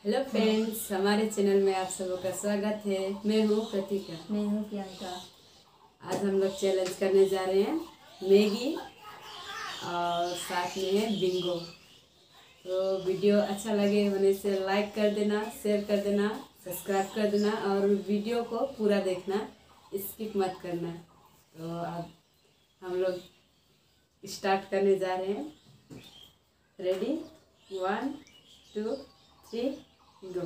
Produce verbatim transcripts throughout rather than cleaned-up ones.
Hello friends, हमारे channel में आप सबों का स्वागत है। मैं हूँ प्रतीका। मैं हूँ प्रियंका। आज हम लोग चैलेंज करने जा रहे हैं मैगी और साथ में है बिंगो। तो वीडियो अच्छा लगे होने से लाइक कर देना, शेयर कर देना, सब्सक्राइब कर देना और वीडियो को पूरा देखना, स्किप मत करना। तो अब हम लोग स्टार्ट करने जा रहे हैं। Ready, one two three go.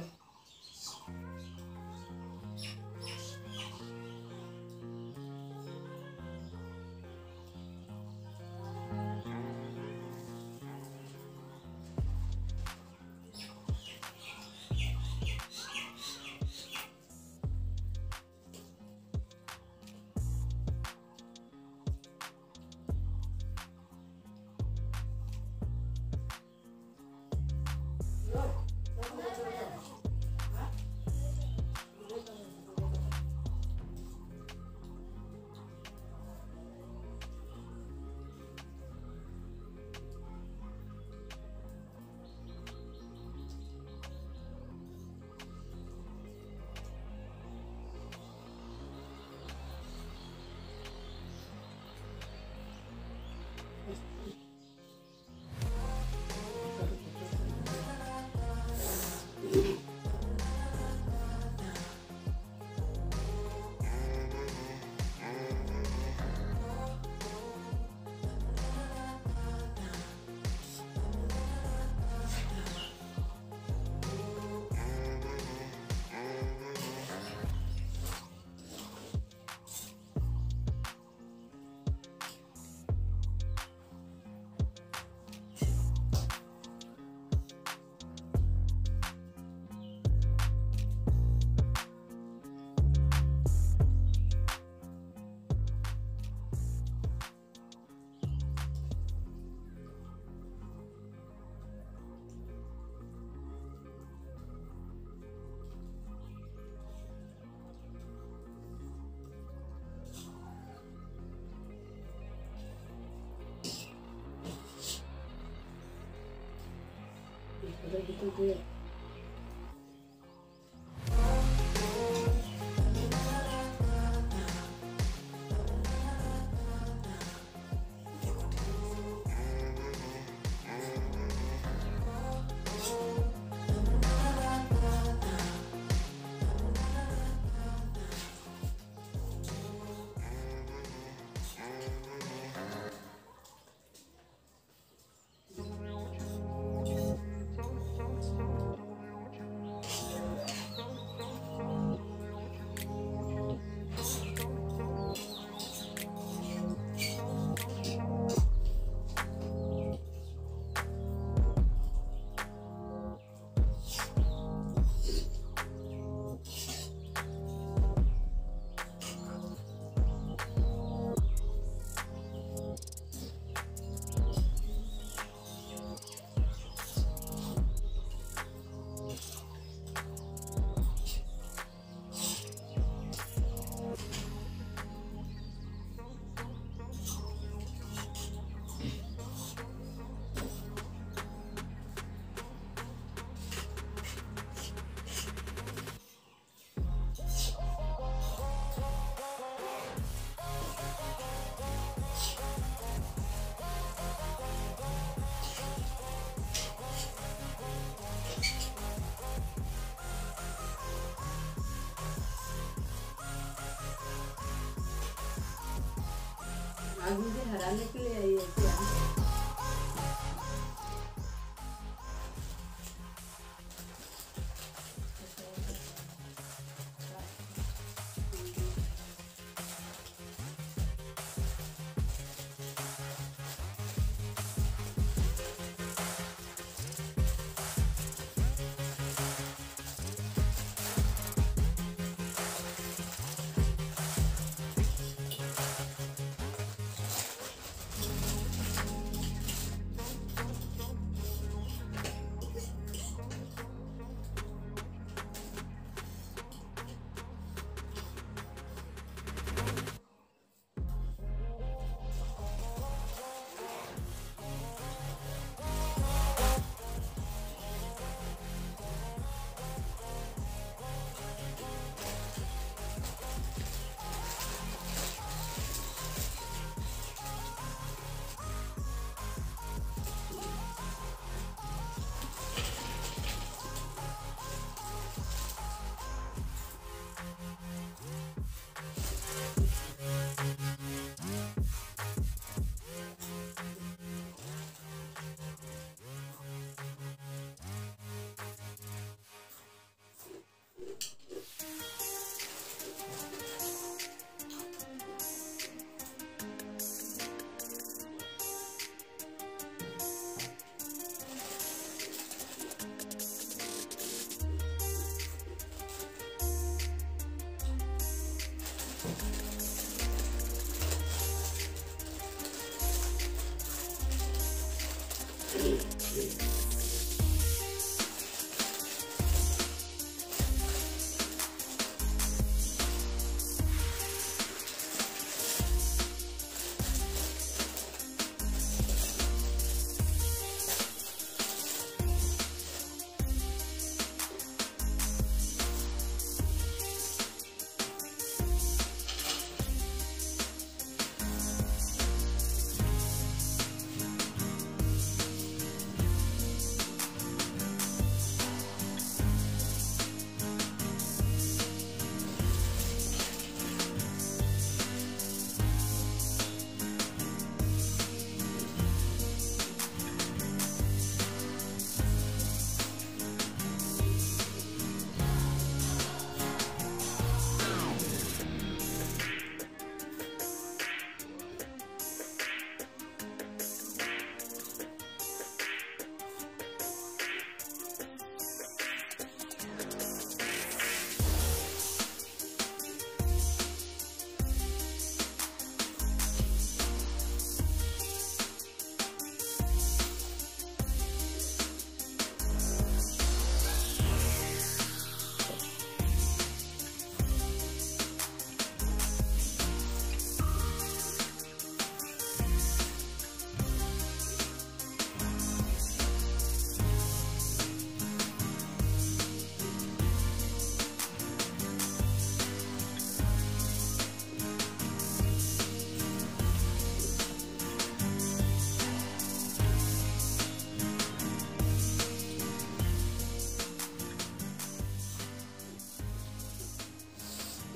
आज मुझे हराने के लिए आई है क्या?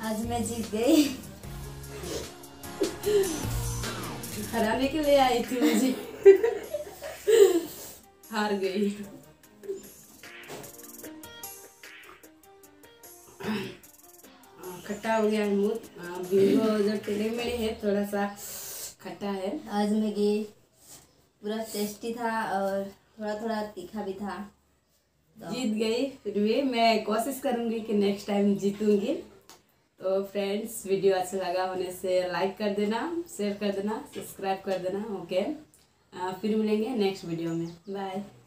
आज मैं जीत गई। हराने के लिए आई थी मुझे। हार गई। खट्टा हो गया मुँह। बिंगो जो टेढ़े मेढ़े है थोड़ा सा खट्टा है। आज मैगी पूरा टेस्टी था और थोड़ा थोड़ा तीखा भी था। तो जीत गई। फिर भी मैं कोशिश करूंगी कि नेक्स्ट टाइम जीतूंगी। तो फ्रेंड्स, वीडियो अच्छा लगा होने से लाइक कर देना, शेयर कर देना, सब्सक्राइब कर देना। ओके, फिर मिलेंगे नेक्स्ट वीडियो में। बाय।